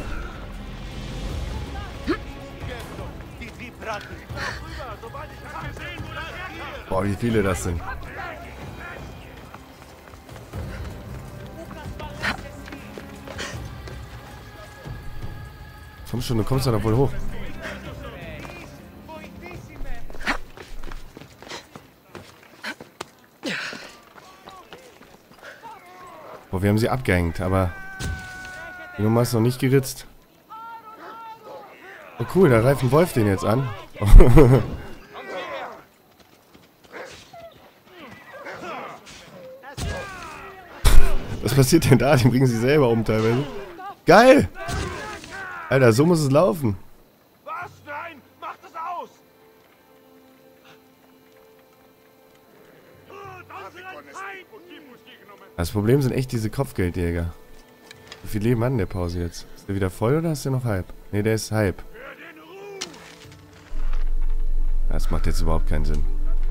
Boah, wie viele das sind. Komm schon, du kommst doch wohl hoch. Boah, wir haben sie abgehängt, aber die Nummer ist noch nicht geritzt. Oh cool, da greift ein Wolf den jetzt an. Was passiert denn da? Den bringen sie selber um teilweise. Geil! Alter, so muss es laufen. Was? Nein! Macht es aus! Das Problem sind echt diese Kopfgeldjäger. Wie viel Leben hat denn der Pause jetzt? Ist der wieder voll oder ist der noch halb? Ne, der ist halb. Das macht jetzt überhaupt keinen Sinn.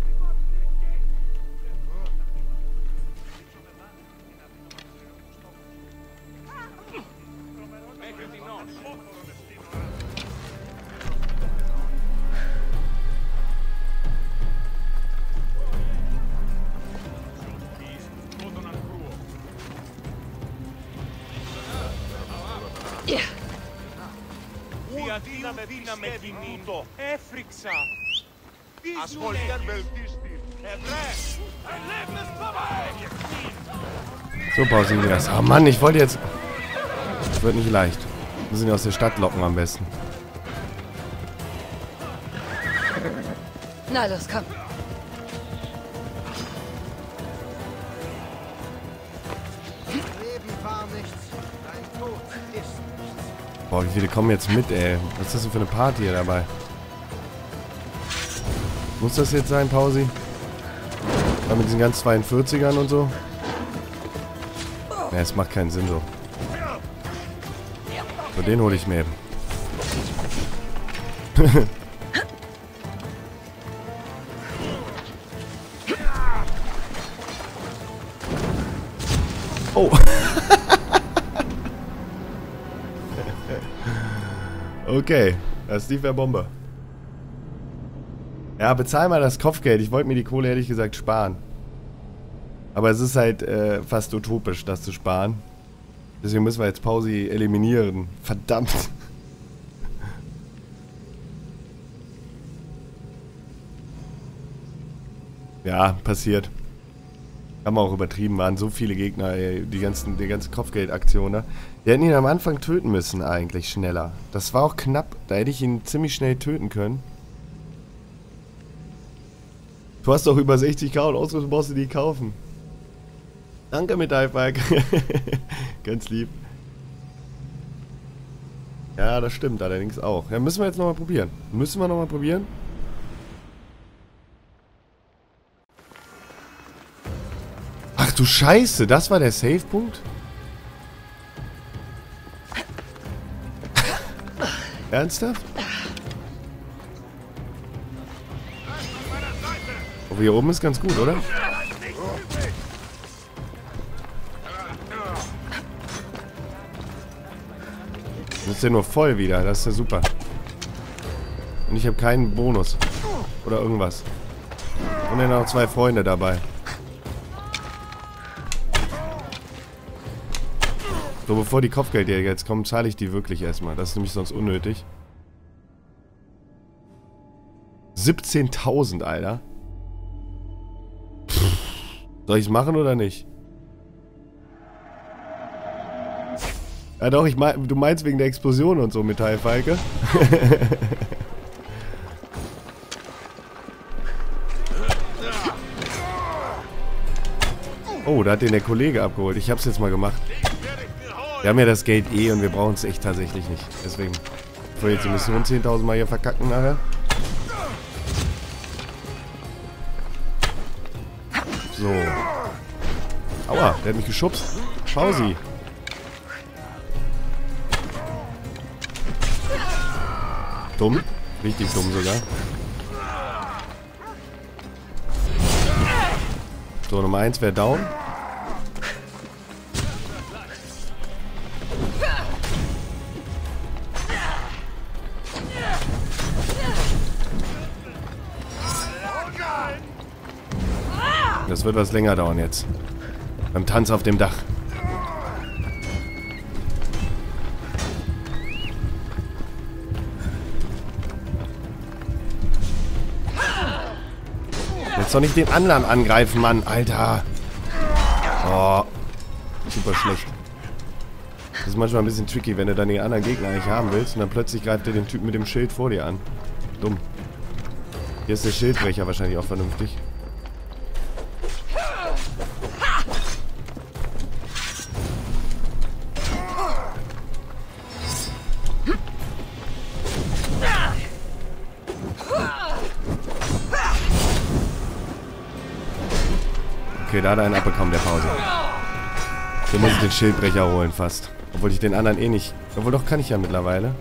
Δύναμε κινήτο. Έφρυξα. Ασχολιάν βελτίστη. So, Pausinias. Oh Mann, ich wollte jetzt... Das wird nicht leicht. Wir müssen ihn aus der Stadt locken am besten. Na los, komm. Leben war nichts, dein Tod ist nichts. Boah, wie viele kommen jetzt mit, ey? Was ist das denn für eine Party hier dabei? Ich Muss das jetzt sein, Pausi? Ja, mit diesen ganz 42ern und so? Ne, es macht keinen Sinn so. So, den hole ich mir eben. Oh. Okay, das lief ja Bombe. Ja, bezahl mal das Kopfgeld. Ich wollte mir die Kohle ehrlich gesagt sparen. Aber es ist halt fast utopisch, das zu sparen. Deswegen müssen wir jetzt Pausi eliminieren. Verdammt. Ja, passiert. Haben wir auch übertrieben, waren so viele Gegner, ey, die ganze Kopfgeldaktion, ne? Wir hätten ihn am Anfang töten müssen eigentlich schneller. Das war auch knapp, da hätte ich ihn ziemlich schnell töten können. Du hast doch über 60.000 und Ausrüstung brauchst du die kaufen. Danke, Metallfalk. Ganz lieb. Ja, das stimmt allerdings auch. Ja, müssen wir jetzt nochmal probieren. Müssen wir nochmal probieren? Ach du Scheiße, das war der Safe-Punkt? Ernsthaft? Aber hier oben ist ganz gut, oder? Das ist ja nur voll wieder, das ist ja super. Und ich habe keinen Bonus. Oder irgendwas. Und dann noch 2 Freunde dabei. So, bevor die Kopfgeldjäger jetzt kommen, zahle ich die wirklich erstmal. Das ist nämlich sonst unnötig. 17.000, Alter. Pff. Soll ich es machen oder nicht? Ja doch, du meinst wegen der Explosion und so, Metallfalke. Oh, da hat den der Kollege abgeholt. Ich hab's jetzt mal gemacht. Wir haben ja das Geld eh und wir brauchen es echt tatsächlich nicht. Deswegen, bevor wir jetzt die Mission 10.000 Mal hier verkacken nachher. So. Aua, der hat mich geschubst. Pausi. Dumm. Richtig dumm sogar. So, Nummer 1 wäre down. Das wird was länger dauern jetzt. Beim Tanz auf dem Dach. Jetzt doch nicht den anderen angreifen, Mann. Alter. Oh. Super schlecht. Das ist manchmal ein bisschen tricky, wenn du dann den anderen Gegner nicht haben willst und dann plötzlich greift er den Typen mit dem Schild vor dir an. Dumm. Hier ist der Schildbrecher wahrscheinlich auch vernünftig. Okay, da hat er einen abbekommen, der Pause. Hier muss ich den Schildbrecher holen fast. Obwohl ich den anderen eh nicht... Obwohl doch, kann ich ja mittlerweile.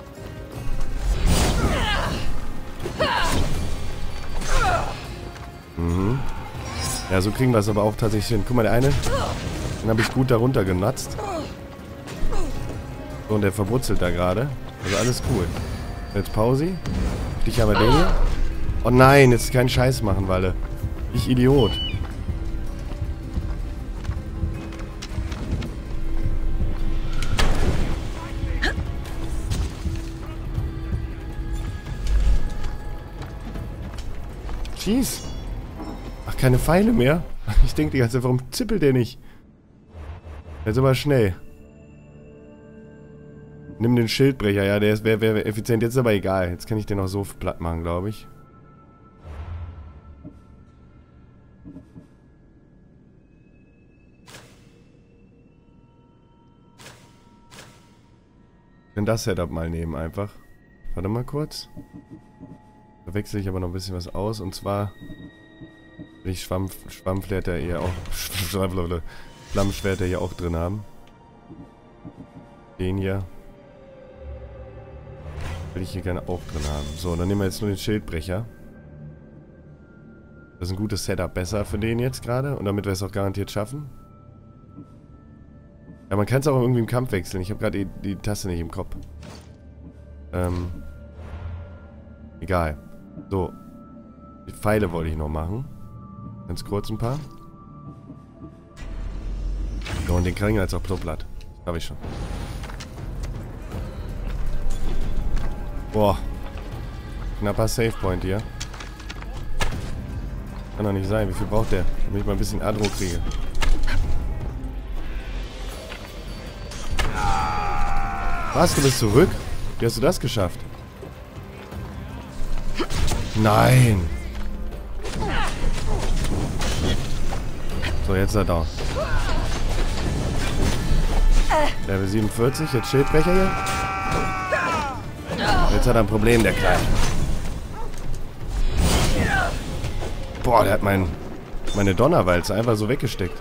Mhm. Ja, so kriegen wir es aber auch tatsächlich hin. Guck mal, der eine, den habe ich gut darunter genatzt. So, und der verbrutzelt da gerade. Also alles cool. Jetzt Pausi. Dich aber den hier. Oh nein, jetzt keinen Scheiß machen, Walle. Ich Idiot. Jeez. Ach, keine Pfeile mehr? Ich denke die ganze Zeit, warum zippelt der nicht? Jetzt aber schnell. Nimm den Schildbrecher, ja, der wäre effizient. Jetzt ist aber egal. Jetzt kann ich den auch so platt machen, glaube ich. Ich kann das Setup mal nehmen einfach. Warte mal kurz. Da wechsle ich aber noch ein bisschen was aus. Und zwar will ich Schwammschwert ja eher auch... Flammenschwert ja auch drin haben. Den hier. Will ich hier gerne auch drin haben. So, dann nehmen wir jetzt nur den Schildbrecher. Das ist ein gutes Setup. Besser für den jetzt gerade. Und damit wir es auch garantiert schaffen. Ja, man kann es auch irgendwie im Kampf wechseln. Ich habe gerade die Taste nicht im Kopf. Egal. So. Die Pfeile wollte ich noch machen. Ganz kurz ein paar. So, und den Kringel als auch Pluppblatt. Habe ich schon. Boah. Knapper Savepoint hier. Kann doch nicht sein. Wie viel braucht der? Damit ich mal ein bisschen Adro kriege. Was? Du bist zurück? Wie hast du das geschafft? Nein! So, jetzt ist er da. Level 47, jetzt Schildbrecher hier. Jetzt hat er ein Problem, der Kleine. Boah, der hat meine Donnerwalze einfach so weggesteckt.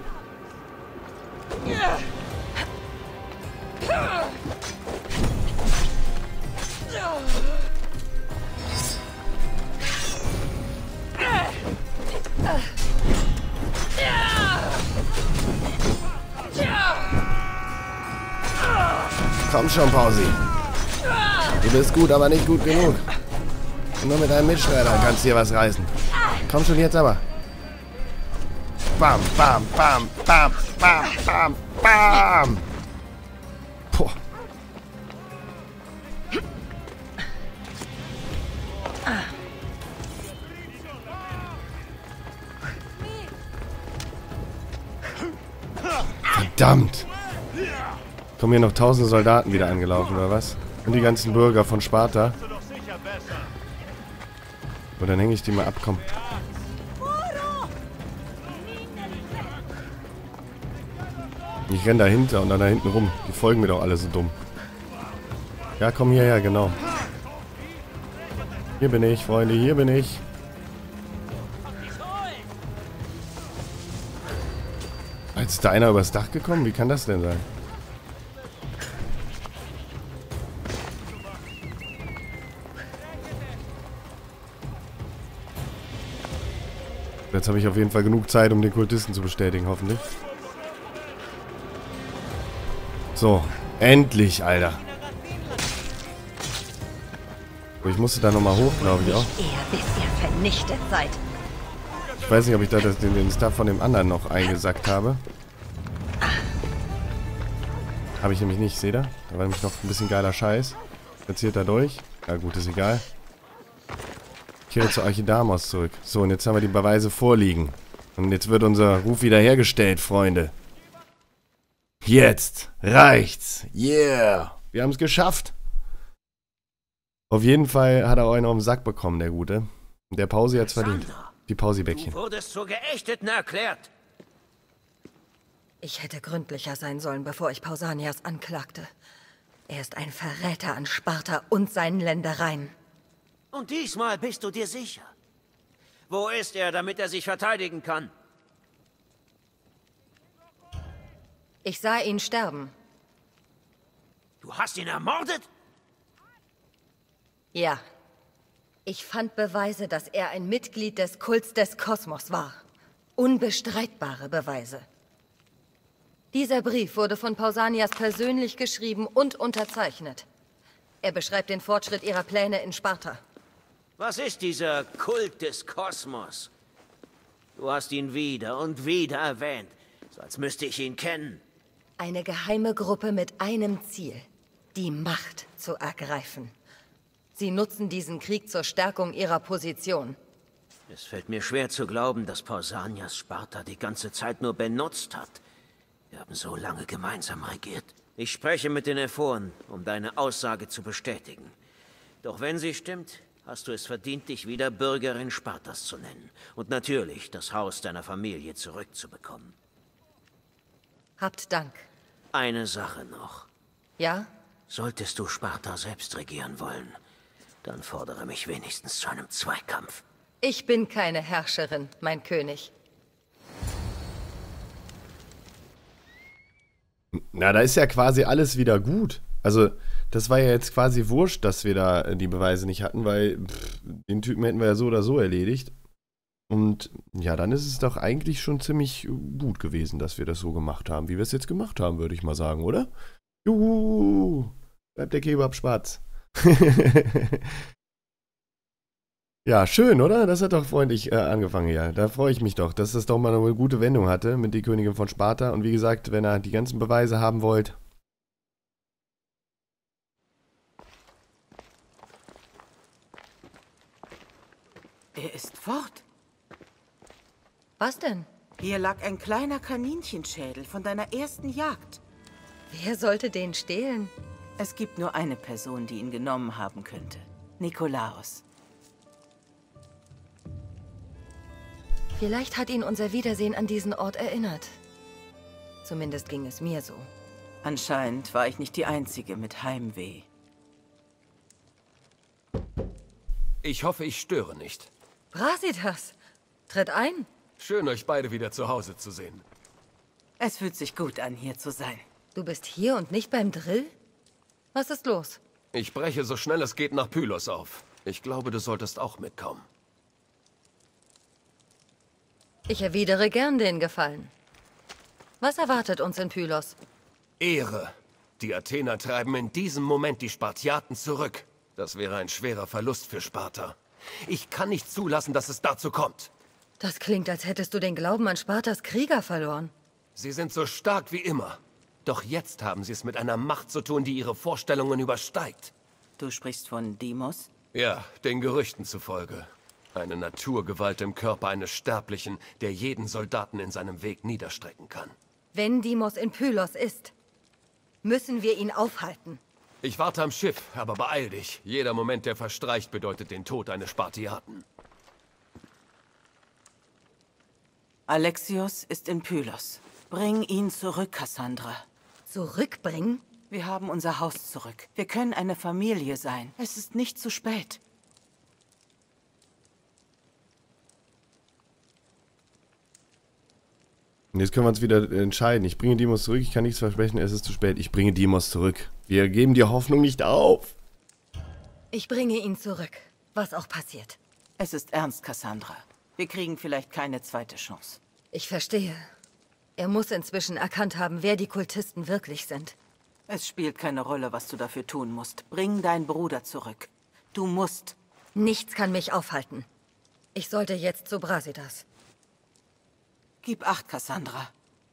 Komm schon, Pausi. Du bist gut, aber nicht gut genug. Und nur mit deinem Mitstreiter kannst du hier was reißen. Komm schon jetzt aber. Bam, bam, bam, bam, bam, bam, bam. Puh. Verdammt. Kommen hier noch tausende Soldaten wieder angelaufen, oder was? Und die ganzen Bürger von Sparta. Und dann hänge ich die mal ab, komm. Ich renne dahinter und dann da hinten rum. Die folgen mir doch alle so dumm. Ja, komm hierher, genau. Hier bin ich, Freunde, hier bin ich. Jetzt ist da einer übers Dach gekommen? Wie kann das denn sein? Jetzt habe ich auf jeden Fall genug Zeit, um den Kultisten zu bestätigen, hoffentlich. So, endlich, Alter. So, ich musste da nochmal hoch, glaube ich auch. Eher bis ihr vernichtet seid. Ich weiß nicht, ob ich da den Stuff von dem anderen noch eingesackt habe. Habe ich nämlich nicht, seht ihr? Da war nämlich noch ein bisschen geiler Scheiß. Jetzt hier da durch. Ja gut, ist egal. Ich kehre zu Archidamos zurück. So, und jetzt haben wir die Beweise vorliegen. Und jetzt wird unser Ruf wiederhergestellt, Freunde. Jetzt reicht's. Yeah. Wir haben es geschafft. Auf jeden Fall hat er einen auf den Sack bekommen, der Gute. Und der Pausi hat's verdient. Die Pausibäckchen. Du wurdest zur Geächteten erklärt. Ich hätte gründlicher sein sollen, bevor ich Pausanias anklagte. Er ist ein Verräter an Sparta und seinen Ländereien. Und diesmal bist du dir sicher. Wo ist er, damit er sich verteidigen kann? Ich sah ihn sterben. Du hast ihn ermordet? Ja. Ich fand Beweise, dass er ein Mitglied des Kults des Kosmos war. Unbestreitbare Beweise. Dieser Brief wurde von Pausanias persönlich geschrieben und unterzeichnet. Er beschreibt den Fortschritt ihrer Pläne in Sparta. Was ist dieser Kult des Kosmos? Du hast ihn wieder und wieder erwähnt, so als müsste ich ihn kennen. Eine geheime Gruppe mit einem Ziel, die Macht zu ergreifen. Sie nutzen diesen Krieg zur Stärkung ihrer Position. Es fällt mir schwer zu glauben, dass Pausanias Sparta die ganze Zeit nur benutzt hat. Wir haben so lange gemeinsam regiert. Ich spreche mit den Ephoren, um deine Aussage zu bestätigen. Doch wenn sie stimmt, hast du es verdient, dich wieder Bürgerin Spartas zu nennen. Und natürlich das Haus deiner Familie zurückzubekommen. Habt Dank. Eine Sache noch. Ja? Solltest du Sparta selbst regieren wollen, Dann fordere mich wenigstens zu einem Zweikampf. Ich bin keine Herrscherin, mein König. Na, da ist ja quasi alles wieder gut. Also, das war ja jetzt quasi wurscht, dass wir da die Beweise nicht hatten, weil den Typen hätten wir ja so oder so erledigt. Und ja, dann ist es doch eigentlich schon ziemlich gut gewesen, dass wir das so gemacht haben, wie wir es jetzt gemacht haben, würde ich mal sagen, oder? Juhu! Bleibt der Kebab schwarz. Ja, schön, oder? Das hat doch freundlich angefangen hier. Da freue ich mich doch, dass das doch mal eine gute Wendung hatte mit die Königin von Sparta. Und wie gesagt, wenn ihr die ganzen Beweise haben wollt. Er ist fort. Was denn? Hier lag ein kleiner Kaninchenschädel von deiner ersten Jagd. Wer sollte den stehlen? Es gibt nur eine Person, die ihn genommen haben könnte. Nikolaos. Vielleicht hat ihn unser Wiedersehen an diesen Ort erinnert. Zumindest ging es mir so. Anscheinend war ich nicht die Einzige mit Heimweh. Ich hoffe, ich störe nicht. Brasidas, tritt ein. Schön, euch beide wieder zu Hause zu sehen. Es fühlt sich gut an, hier zu sein. Du bist hier und nicht beim Drill? Was ist los? Ich breche so schnell es geht nach Pylos auf. Ich glaube, du solltest auch mitkommen. Ich erwidere gern den Gefallen. Was erwartet uns in Pylos? Ehre. Die Athener treiben in diesem Moment die Spartiaten zurück. Das wäre ein schwerer Verlust für Sparta. Ich kann nicht zulassen, dass es dazu kommt. Das klingt, als hättest du den Glauben an Spartas Krieger verloren. Sie sind so stark wie immer. Doch jetzt haben sie es mit einer Macht zu tun, die ihre Vorstellungen übersteigt. Du sprichst von Deimos? Ja, den Gerüchten zufolge. Eine Naturgewalt im Körper eines Sterblichen, der jeden Soldaten in seinem Weg niederstrecken kann. Wenn Deimos in Pylos ist, müssen wir ihn aufhalten. Ich warte am Schiff, aber beeil dich. Jeder Moment, der verstreicht, bedeutet den Tod eines Spartiaten. Alexios ist in Pylos. Bring ihn zurück, Cassandra. Zurückbringen? Wir haben unser Haus zurück. Wir können eine Familie sein. Es ist nicht zu spät. Und jetzt können wir uns wieder entscheiden. Ich bringe Deimos zurück, ich kann nichts versprechen, es ist zu spät. Ich bringe Deimos zurück. Wir geben dir Hoffnung nicht auf. Ich bringe ihn zurück, was auch passiert. Es ist ernst, Cassandra. Wir kriegen vielleicht keine zweite Chance. Ich verstehe. Er muss inzwischen erkannt haben, wer die Kultisten wirklich sind. Es spielt keine Rolle, was du dafür tun musst. Bring deinen Bruder zurück. Du musst. Nichts kann mich aufhalten. Ich sollte jetzt zu Brasidas. Gib Acht, Cassandra.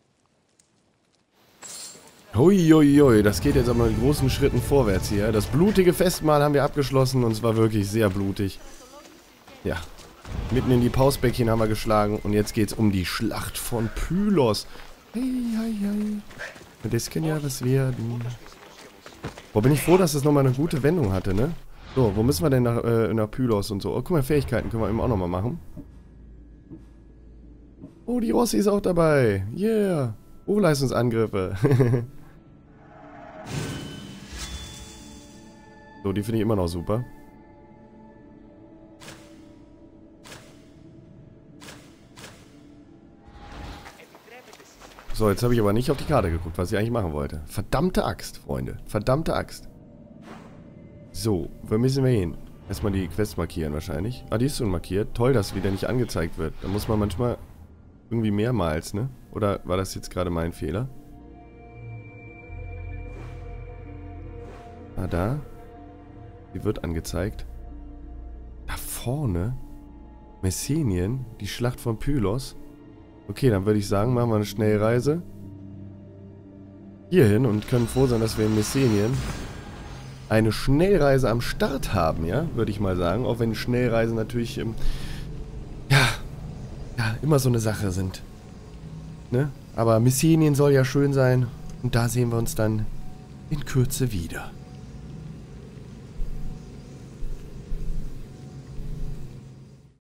Huiuiui, das geht jetzt aber mit großen Schritten vorwärts hier. Das blutige Festmahl haben wir abgeschlossen und es war wirklich sehr blutig. Ja, mitten in die Pausbäckchen haben wir geschlagen und jetzt geht's um die Schlacht von Pylos. Hey, hey, hey. Das kann ja was werden. Boah, bin ich froh, dass das nochmal eine gute Wendung hatte, ne? So, wo müssen wir denn nach Pylos und so? Oh, guck mal, Fähigkeiten können wir eben auch nochmal machen. Oh, die Rossi ist auch dabei. Yeah. Hochleistungsangriffe. So, die finde ich immer noch super. So, jetzt habe ich aber nicht auf die Karte geguckt, was ich eigentlich machen wollte. Verdammte Axt, Freunde. Verdammte Axt. So, wo müssen wir hin? Erstmal die Quest markieren wahrscheinlich. Ah, die ist schon markiert. Toll, dass wieder nicht angezeigt wird. Da muss man manchmal irgendwie mehrmals, ne? Oder war das jetzt gerade mein Fehler? Ah, da. Die wird angezeigt. Da vorne. Messenien. Die Schlacht von Pylos. Okay, dann würde ich sagen, machen wir eine Schnellreise. Hierhin und können froh sein, dass wir in Messenien eine Schnellreise am Start haben, ja? Würde ich mal sagen. Auch wenn Schnellreisen natürlich, ja, immer so eine Sache sind. Ne? Aber Messenien soll ja schön sein. Und da sehen wir uns dann in Kürze wieder.